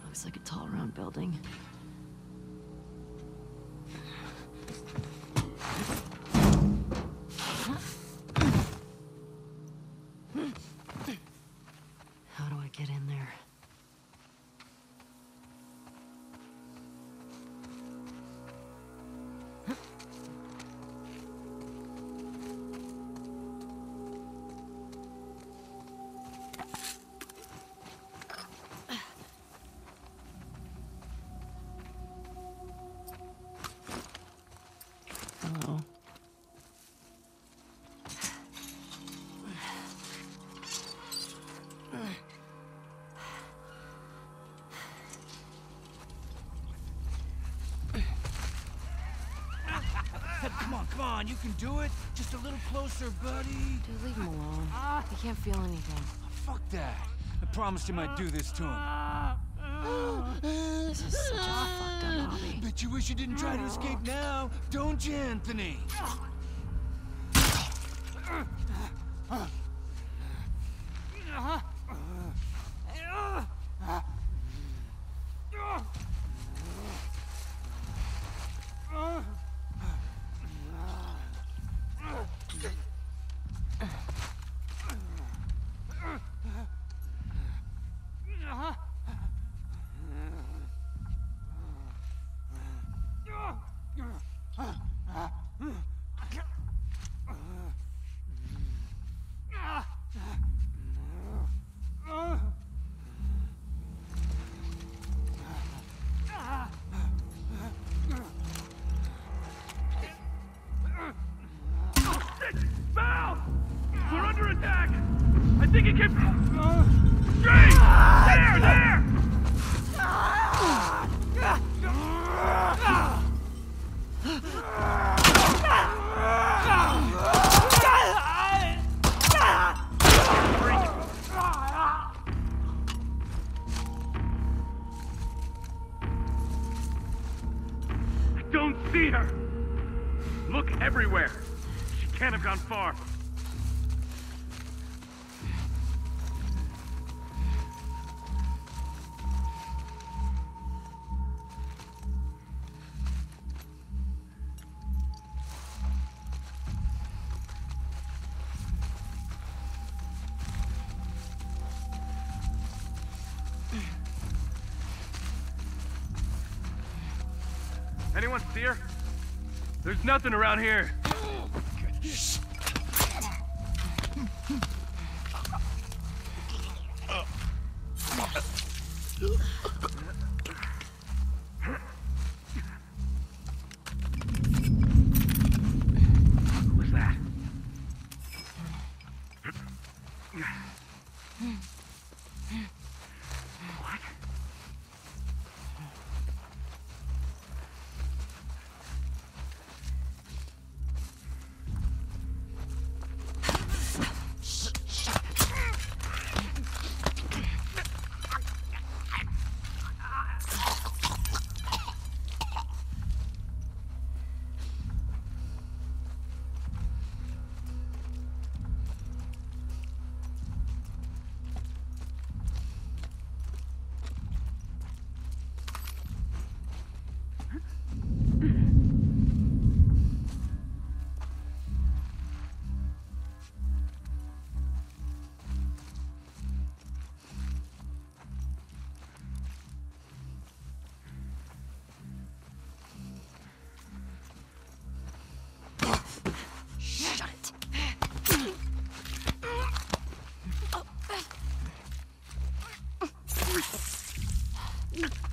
Looks like a tall, round building. How do I get in there? Hello. Come on, you can do it. Just a little closer, buddy. Dude, leave him alone. He can't feel anything. Fuck that. I promised you might do this to him. This is such a fucked up hobby. Bet you wish you didn't try to escape now, don't you, Anthony? We're under attack! I think it came from... Straight! There! I don't see her! Look everywhere! She can't have gone far. Anyone see her? There's nothing around here. What was that? What? Shut it.